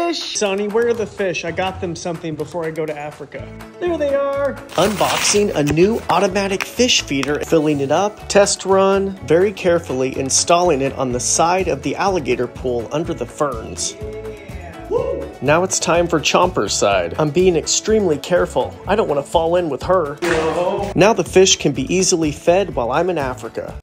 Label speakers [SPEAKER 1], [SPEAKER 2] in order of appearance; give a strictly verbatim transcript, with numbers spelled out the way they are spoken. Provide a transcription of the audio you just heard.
[SPEAKER 1] fish! Sonny, where are the fish? I got them something before I go to Africa. There they are! Unboxing a new automatic fish feeder, filling it up, test run, very carefully installing it on the side of the alligator pool under the ferns. Now it's time for Chomper's side. I'm being extremely careful. I don't want to fall in with her. Now the fish can be easily fed while I'm in Africa.